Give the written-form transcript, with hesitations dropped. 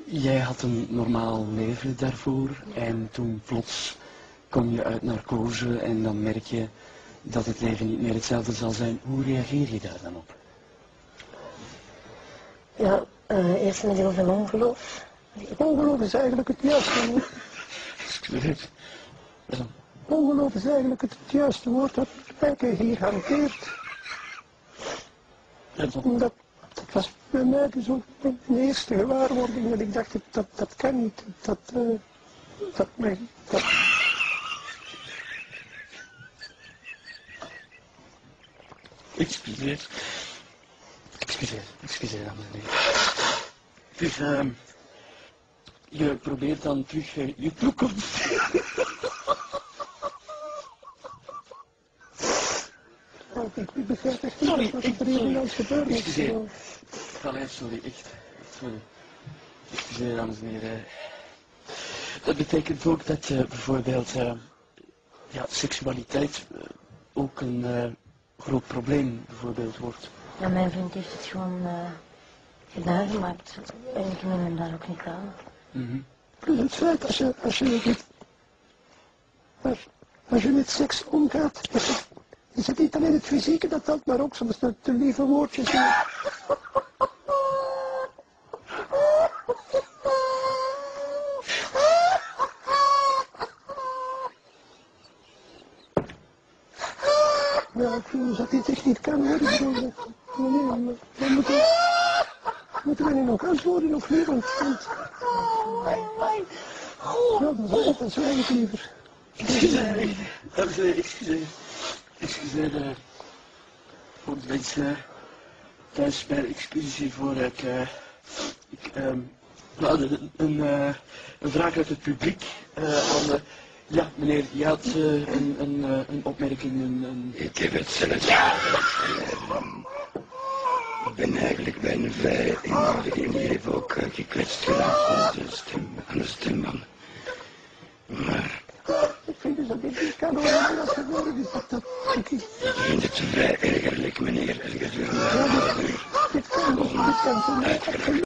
jij had een normaal leven daarvoor en toen plots kom je uit narcose en dan merk je dat het leven niet meer hetzelfde zal zijn. Hoe reageer je daar dan op? Ja, eerst met heel veel ongeloof. Ongeloof is eigenlijk het juiste woord. Excuseer. Ongeloof is eigenlijk het juiste woord dat Rijke hier hanteert. Dat was bij mij dus ook een eerste gewaarwording dat ik dacht, dat kan niet. Excuseer. Excuseer, dames en heren. Dus, je probeert dan terug je toekomst. Ik begrijp echt niet wat er hier in ons gebeurd is. Excuseer. Sorry, echt. Sorry. Excuseer, dames en heren. Dat betekent ook dat bijvoorbeeld seksualiteit ook een groot probleem bijvoorbeeld wordt. Ja, mijn vriend heeft het gewoon gedaan gemaakt. En ik neem hem daar ook niet aan. Plus het feit, als je met seks omgaat, is het niet alleen het fysieke dat telt, maar ook soms de lieve woordjes. Ja, ik voel dat dit echt niet kan hoor. Dan moeten we in elkaar worden of niet, want ja, dat is eigenlijk liever. Excuseer voor de mensen thuis bij excuses hiervoor. We hadden een vraag uit het publiek. Ja, meneer, je had een opmerking. Ik heb het zelf ik ben eigenlijk bijna vrij eenvoudig in mijn leven ook gekwetst geraakt aan de stembanden. Maar ik vind dus dat dit niet kan horen als geworden is. ik vind het vrij ergerlijk, meneer. Erger dit kan